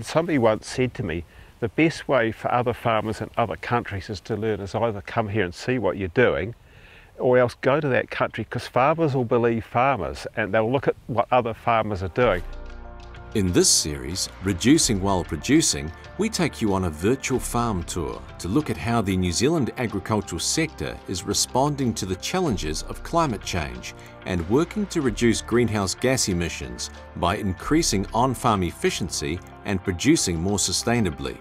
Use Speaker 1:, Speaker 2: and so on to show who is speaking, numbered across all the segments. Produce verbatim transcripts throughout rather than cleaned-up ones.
Speaker 1: Somebody once said to me, the best way for other farmers in other countries is to learn is either come here and see what you're doing, or else go to that country, because farmers will believe farmers and they'll look at what other farmers are doing.
Speaker 2: In this series, Reducing While Producing, we take you on a virtual farm tour to look at how the New Zealand agricultural sector is responding to the challenges of climate change and working to reduce greenhouse gas emissions by increasing on-farm efficiency and producing more sustainably.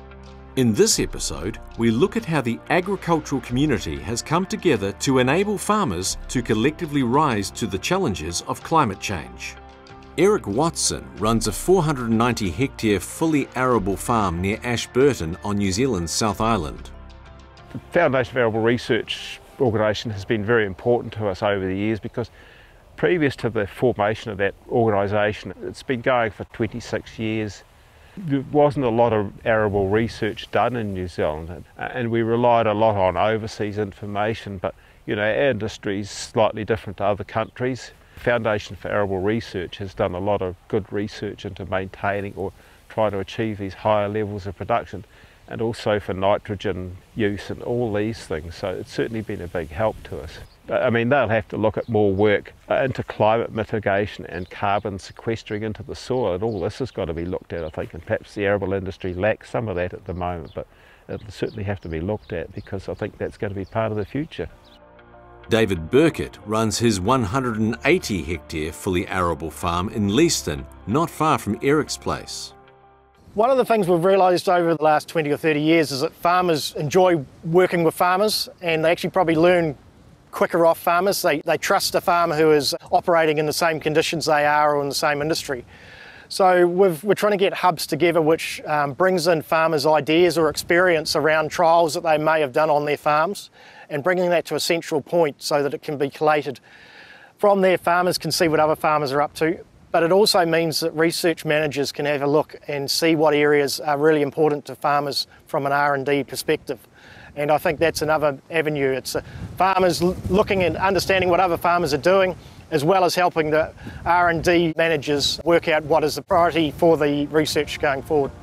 Speaker 2: In this episode, we look at how the agricultural community has come together to enable farmers to collectively rise to the challenges of climate change. Eric Watson runs a four hundred ninety hectare fully arable farm near Ashburton on New Zealand's South Island.
Speaker 1: The Foundation for Arable Research organisation has been very important to us over the years, because previous to the formation of that organisation, it's been going for twenty-six years. There wasn't a lot of arable research done in New Zealand, and we relied a lot on overseas information, but you know, our industry is slightly different to other countries. Foundation for Arable Research has done a lot of good research into maintaining or trying to achieve these higher levels of production, and also for nitrogen use and all these things. So it's certainly been a big help to us. I mean, they'll have to look at more work into climate mitigation and carbon sequestering into the soil, and all this has got to be looked at, I think, and perhaps the arable industry lacks some of that at the moment, but it'll certainly have to be looked at, because I think that's going to be part of the future.
Speaker 2: David Burkitt runs his one hundred eighty hectare fully arable farm in Leaston, not far from Eric's place.
Speaker 3: One of the things we've realised over the last twenty or thirty years is that farmers enjoy working with farmers, and they actually probably learn quicker off farmers. They, they trust a farmer who is operating in the same conditions they are or in the same industry. So we've, we're trying to get hubs together which um, brings in farmers' ideas or experience around trials that they may have done on their farms, and bringing that to a central point so that it can be collated. From there, farmers can see what other farmers are up to, but it also means that research managers can have a look and see what areas are really important to farmers from an R and D perspective. And I think that's another avenue. It's uh, farmers looking and understanding what other farmers are doing, as well as helping the R and D managers work out what is the priority for the research going forward.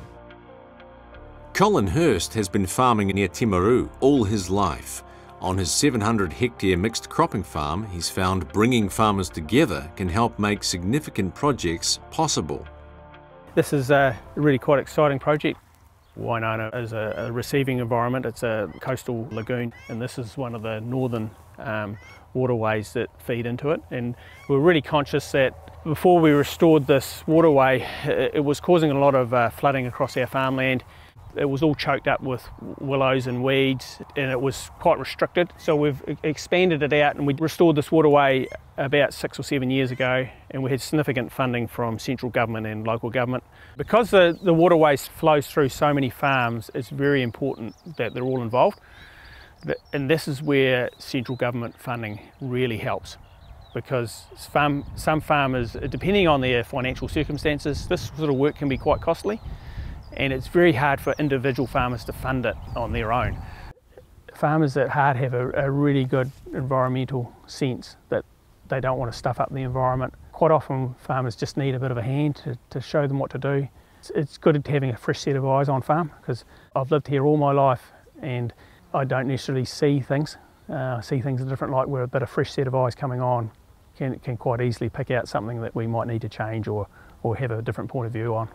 Speaker 2: Colin Hurst has been farming near Timaru all his life. On his seven hundred hectare mixed cropping farm, he's found bringing farmers together can help make significant projects possible.
Speaker 4: This is a really quite exciting project. Wainona is a, a receiving environment. It's a coastal lagoon, and this is one of the northern um, waterways that feed into it. And we're really conscious that before we restored this waterway, it, it was causing a lot of uh, flooding across our farmland. It was all choked up with willows and weeds, and it was quite restricted. So we've expanded it out, and we restored this waterway about six or seven years ago, and we had significant funding from central government and local government. Because the, the waterway flows through so many farms, it's very important that they're all involved. And this is where central government funding really helps, because farm, some farmers, depending on their financial circumstances, this sort of work can be quite costly. And it's very hard for individual farmers to fund it on their own. Farmers at heart have a, a really good environmental sense that they don't want to stuff up the environment. Quite often farmers just need a bit of a hand to, to show them what to do. It's, it's good having a fresh set of eyes on farm, because I've lived here all my life and I don't necessarily see things. Uh, I see things in a different light, where a bit of fresh set of eyes coming on can, can quite easily pick out something that we might need to change or, or have a different point of view on.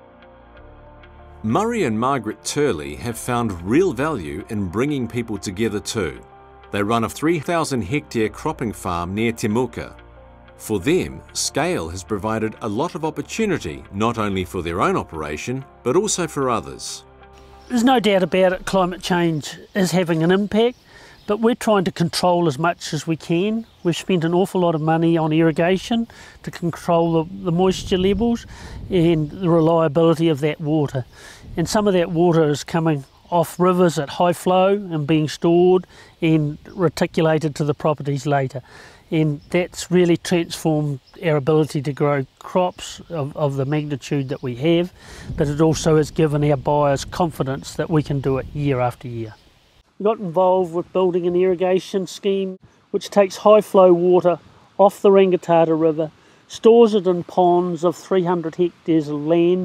Speaker 2: Murray and Margaret Turley have found real value in bringing people together too. They run a three thousand hectare cropping farm near Temuka. For them, scale has provided a lot of opportunity, not only for their own operation, but also for others.
Speaker 5: There's no doubt about it, climate change is having an impact, but we're trying to control as much as we can. We've spent an awful lot of money on irrigation to control the, the moisture levels and the reliability of that water. And some of that water is coming off rivers at high flow and being stored and reticulated to the properties later. And that's really transformed our ability to grow crops of, of the magnitude that we have, but it also has given our buyers confidence that we can do it year after year. We got involved with building an irrigation scheme which takes high flow water off the Rangitata River, stores it in ponds of three hundred hectares of land,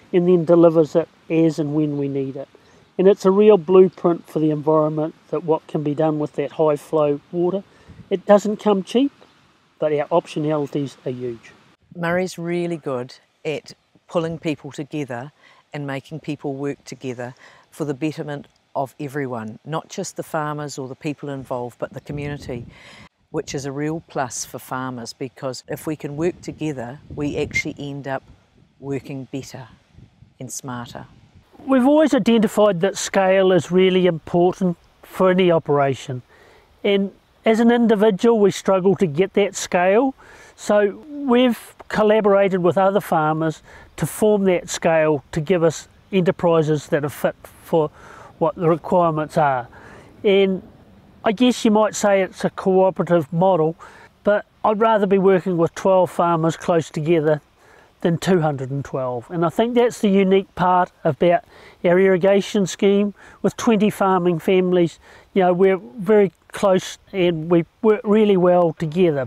Speaker 5: and then delivers it as and when we need it. And it's a real blueprint for the environment, that what can be done with that high flow water. It doesn't come cheap, but our optionalities are huge.
Speaker 6: Murray's really good at pulling people together and making people work together for the betterment of everyone, not just the farmers or the people involved, but the community, which is a real plus for farmers, because if we can work together, we actually end up working better and smarter.
Speaker 5: We've always identified that scale is really important for any operation, and as an individual we struggle to get that scale, so we've collaborated with other farmers to form that scale to give us enterprises that are fit for what the requirements are. And I guess you might say it's a cooperative model, but I'd rather be working with twelve farmers close together than two hundred and twelve. And I think that's the unique part about our irrigation scheme. With twenty farming families, you know, we're very close and we work really well together.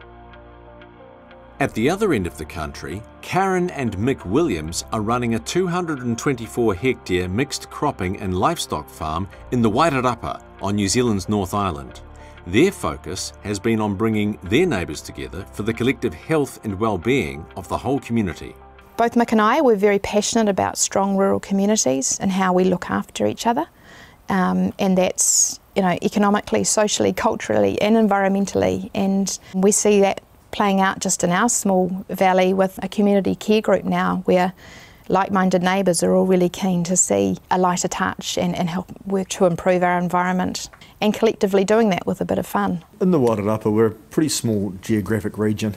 Speaker 2: At the other end of the country, Karen and Mick Williams are running a two hundred and twenty-four hectare mixed cropping and livestock farm in the Wairarapa on New Zealand's North Island. Their focus has been on bringing their neighbours together for the collective health and well-being of the whole community.
Speaker 7: Both Mick and I were very passionate about strong rural communities and how we look after each other, um, and that's, you know, economically, socially, culturally and environmentally, and we see that playing out just in our small valley with a community care group now, where like-minded neighbours are all really keen to see a lighter touch and, and help work to improve our environment, and collectively doing that with a bit of fun.
Speaker 8: In the Wairarapa, we're a pretty small geographic region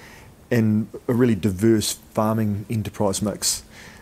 Speaker 8: and a really diverse farming enterprise mix.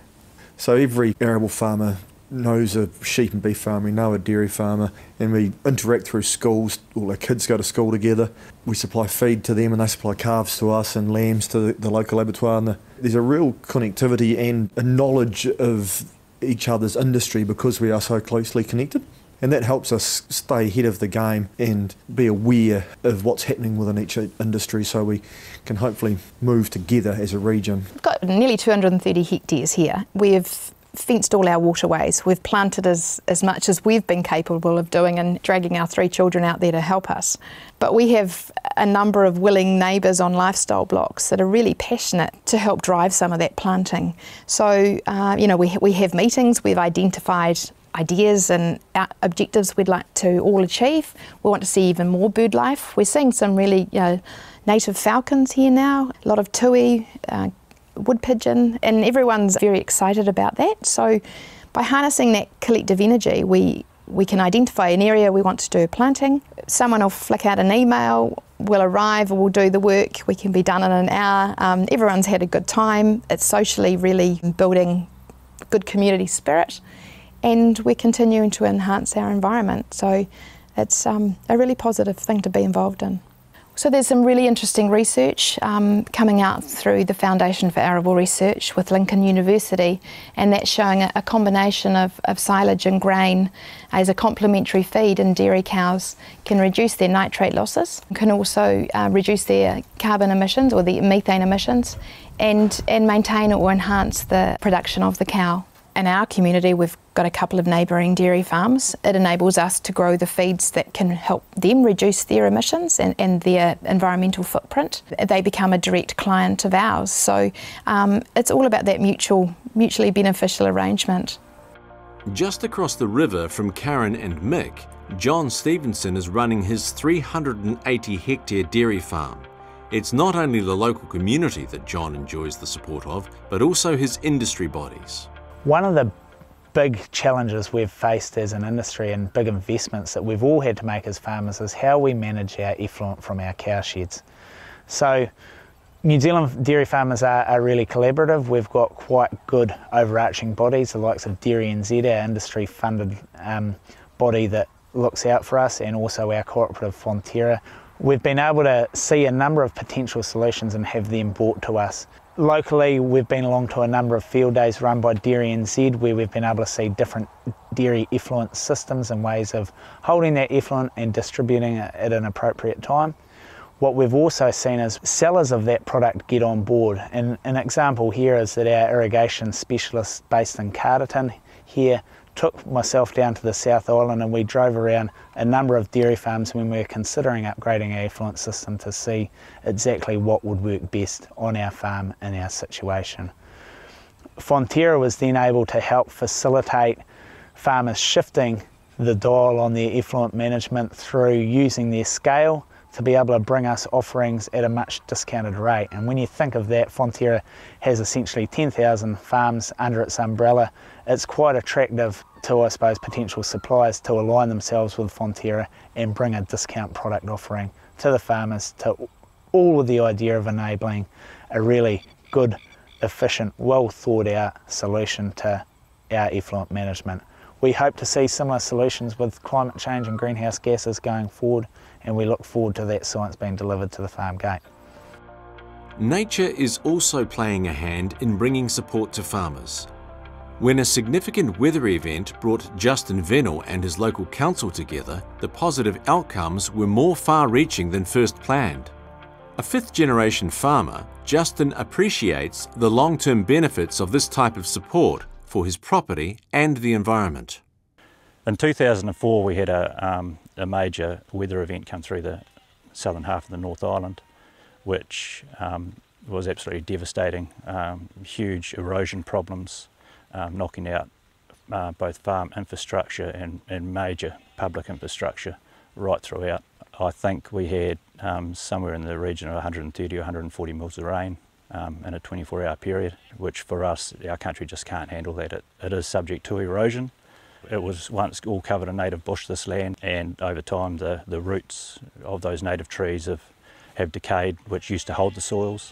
Speaker 8: So every arable farmer knows a sheep and beef farmer, we know a dairy farmer, and we interact through schools. All our kids go to school together. We supply feed to them and they supply calves to us and lambs to the, the local abattoir. And the, there's a real connectivity and a knowledge of each other's industry because we are so closely connected. And that helps us stay ahead of the game and be aware of what's happening within each industry, so we can hopefully move together as a region.
Speaker 7: We've got nearly two hundred and thirty hectares here. We've fenced all our waterways. We've planted as, as much as we've been capable of doing and dragging our three children out there to help us. But we have a number of willing neighbours on lifestyle blocks that are really passionate to help drive some of that planting. So, uh, you know, we, we have meetings, we've identified ideas and objectives we'd like to all achieve. We want to see even more bird life. We're seeing some really, you know, native falcons here now, a lot of tui, uh, wood pigeon, and everyone's very excited about that. So by harnessing that collective energy, we, we can identify an area we want to do planting. Someone will flick out an email, we'll arrive, we'll do the work, we can be done in an hour. Um, everyone's had a good time. It's socially really building good community spirit, and we're continuing to enhance our environment. So it's um, a really positive thing to be involved in. So there's some really interesting research um, coming out through the Foundation for Arable Research with Lincoln University, and that's showing a, a combination of, of silage and grain as a complementary feed in dairy cows can reduce their nitrate losses, can also uh, reduce their carbon emissions or the methane emissions, and, and maintain or enhance the production of the cow. In our community, we've got a couple of neighbouring dairy farms. It enables us to grow the feeds that can help them reduce their emissions and, and their environmental footprint. They become a direct client of ours. So um, it's all about that mutual, mutually beneficial arrangement.
Speaker 2: Just across the river from Karen and Mick, John Stevenson is running his three hundred and eighty hectare dairy farm. It's not only the local community that John enjoys the support of, but also his industry bodies.
Speaker 9: One of the big challenges we've faced as an industry and big investments that we've all had to make as farmers is how we manage our effluent from our cow sheds. So New Zealand dairy farmers are, are really collaborative. We've got quite good overarching bodies, the likes of Dairy N Z, our industry funded um, body that looks out for us, and also our cooperative Fonterra. We've been able to see a number of potential solutions and have them brought to us. Locally, we've been along to a number of field days run by Dairy N Z where we've been able to see different dairy effluent systems and ways of holding that effluent and distributing it at an appropriate time. What we've also seen is sellers of that product get on board. And an example here is that our irrigation specialist based in Carterton here took myself down to the South Island, and we drove around a number of dairy farms when we were considering upgrading our effluent system to see exactly what would work best on our farm in our situation. Fonterra was then able to help facilitate farmers shifting the dial on their effluent management through using their scale to be able to bring us offerings at a much discounted rate. And when you think of that, Fonterra has essentially ten thousand farms under its umbrella. It's quite attractive to, I suppose, potential suppliers to align themselves with Fonterra and bring a discount product offering to the farmers, to all with the idea of enabling a really good, efficient, well thought out solution to our effluent management. We hope to see similar solutions with climate change and greenhouse gases going forward, and we look forward to that science being delivered to the farm gate.
Speaker 2: Nature is also playing a hand in bringing support to farmers. When a significant weather event brought Justin Venell and his local council together, the positive outcomes were more far-reaching than first planned. A fifth-generation farmer, Justin appreciates the long-term benefits of this type of support for his property and the environment.
Speaker 10: In two thousand four we had a, um, a major weather event come through the southern half of the North Island, which um, was absolutely devastating. Um, huge erosion problems, um, knocking out uh, both farm infrastructure and, and major public infrastructure right throughout. I think we had um, somewhere in the region of one hundred thirty or one hundred forty mils of rain um, in a twenty-four hour period, which for us, our country just can't handle that. It, it is subject to erosion. It was once all covered in native bush, this land, and over time the, the roots of those native trees have, have decayed, which used to hold the soils.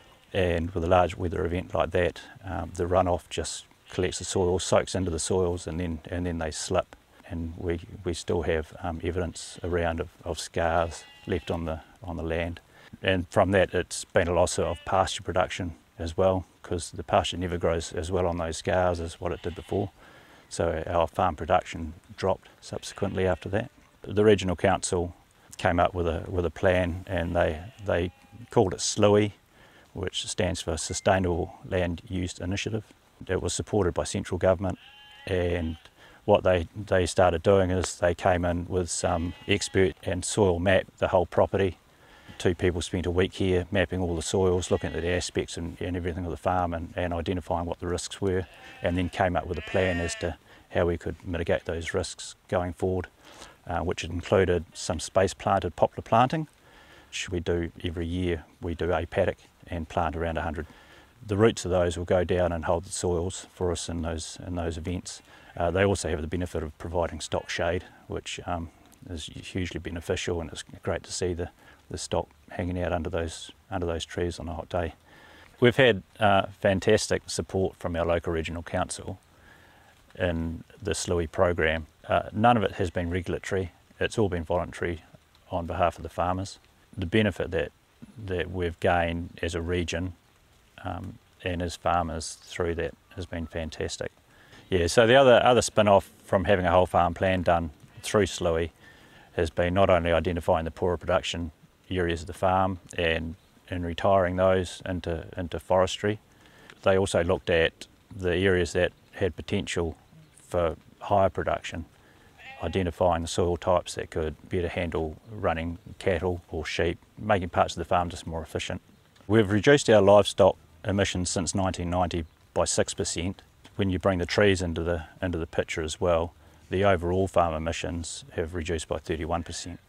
Speaker 10: And with a large weather event like that, um, the runoff just collects the soil, soaks into the soils, and then, and then they slip. And we, we still have um, evidence around of, of scars left on the, on the land. And from that it's been a loss of pasture production as well, because the pasture never grows as well on those scars as what it did before. So our farm production dropped subsequently after that. The Regional Council came up with a, with a plan, and they, they called it S L U I, which stands for Sustainable Land Use Initiative. It was supported by central government, and what they, they started doing is they came in with some expert and soil map the whole property. Two people spent a week here mapping all the soils, looking at the aspects and, and everything of the farm, and, and identifying what the risks were, and then came up with a plan as to how we could mitigate those risks going forward, uh, which included some space planted poplar planting, which we do every year. We do a paddock and plant around one hundred. The roots of those will go down and hold the soils for us in those, in those events. Uh, they also have the benefit of providing stock shade, which um, is hugely beneficial, and it's great to see the, the stock hanging out under those, under those trees on a hot day. We've had uh, fantastic support from our local regional council in the S L U I program. Uh, none of it has been regulatory, it's all been voluntary on behalf of the farmers. The benefit that, that we've gained as a region um, and as farmers through that has been fantastic. Yeah, so the other, other spin-off from having a whole farm plan done through S L U I has been not only identifying the poorer production areas of the farm and, and retiring those into, into forestry. They also looked at the areas that had potential for higher production, identifying the soil types that could better handle running cattle or sheep, making parts of the farm just more efficient. We've reduced our livestock emissions since nineteen ninety by six percent. When you bring the trees into the, into the picture as well, the overall farm emissions have reduced by thirty-one percent.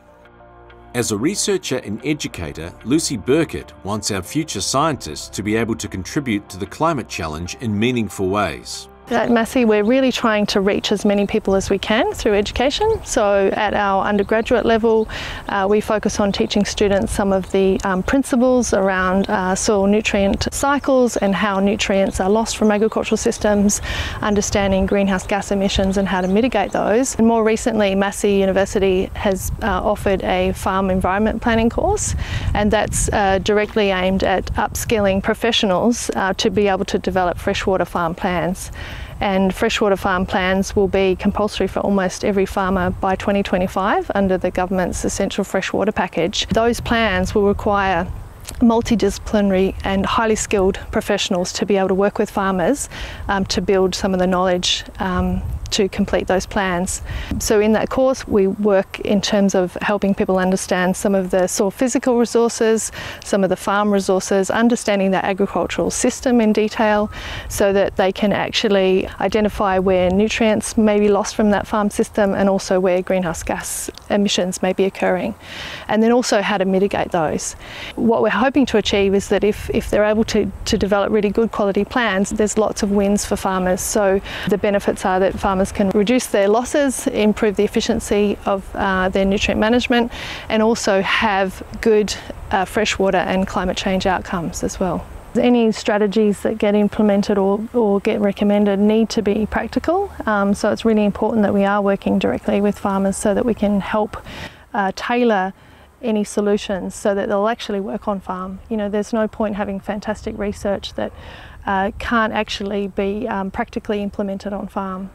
Speaker 2: As a researcher and educator, Lucy Burkitt wants our future scientists to be able to contribute to the climate challenge in meaningful ways.
Speaker 11: At Massey, we're really trying to reach as many people as we can through education. So at our undergraduate level, uh, we focus on teaching students some of the um, principles around uh, soil nutrient cycles and how nutrients are lost from agricultural systems, understanding greenhouse gas emissions and how to mitigate those. And more recently, Massey University has uh, offered a farm environment planning course, and that's uh, directly aimed at upskilling professionals uh, to be able to develop freshwater farm plans. and freshwater farm plans will be compulsory for almost every farmer by twenty twenty-five under the government's Essential Freshwater Package. Those plans will require multidisciplinary and highly skilled professionals to be able to work with farmers um, to build some of the knowledge um, to complete those plans. So in that course we work in terms of helping people understand some of the soil physical resources, some of the farm resources, understanding the agricultural system in detail so that they can actually identify where nutrients may be lost from that farm system and also where greenhouse gas emissions may be occurring, and then also how to mitigate those. What we're hoping to achieve is that if, if they're able to, to develop really good quality plans, there's lots of wins for farmers. So the benefits are that farmers can reduce their losses, improve the efficiency of uh, their nutrient management, and also have good uh, freshwater and climate change outcomes as well. Any strategies that get implemented or, or get recommended need to be practical, um, so it's really important that we are working directly with farmers so that we can help uh, tailor any solutions so that they'll actually work on farm. You know, there's no point having fantastic research that uh, can't actually be um, practically implemented on farm.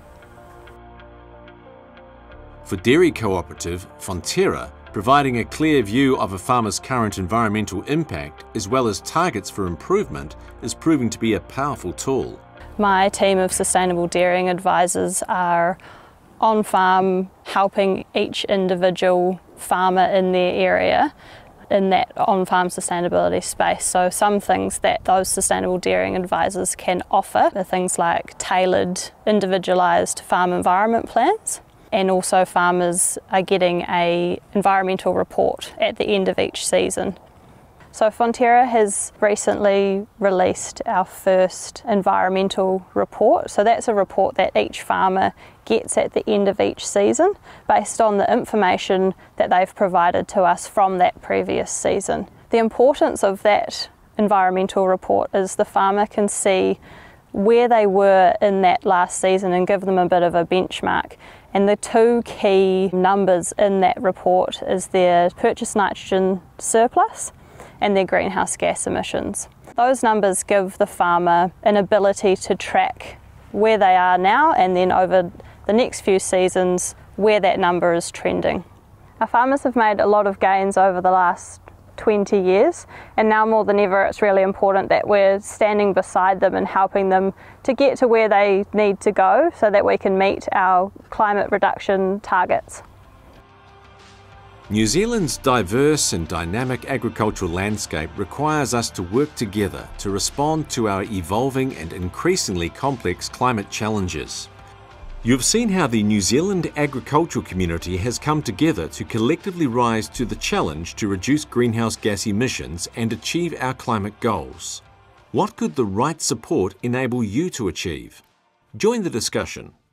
Speaker 2: For dairy cooperative Fonterra, providing a clear view of a farmer's current environmental impact as well as targets for improvement is proving to be a powerful tool.
Speaker 12: My team of sustainable dairying advisors are on farm helping each individual farmer in their area in that on-farm sustainability space. So some things that those sustainable dairying advisors can offer are things like tailored, individualised farm environment plans, and also farmers are getting an environmental report at the end of each season. So Fonterra has recently released our first environmental report. So that's a report that each farmer gets at the end of each season based on the information that they've provided to us from that previous season. The importance of that environmental report is the farmer can see where they were in that last season and give them a bit of a benchmark. And the two key numbers in that report is their purchased nitrogen surplus and their greenhouse gas emissions. Those numbers give the farmer an ability to track where they are now and then over the next few seasons where that number is trending. Our farmers have made a lot of gains over the last twenty years, and now more than ever it's really important that we're standing beside them and helping them to get to where they need to go so that we can meet our climate reduction targets.
Speaker 2: New Zealand's diverse and dynamic agricultural landscape requires us to work together to respond to our evolving and increasingly complex climate challenges. You've seen how the New Zealand agricultural community has come together to collectively rise to the challenge to reduce greenhouse gas emissions and achieve our climate goals. What could the right support enable you to achieve? Join the discussion.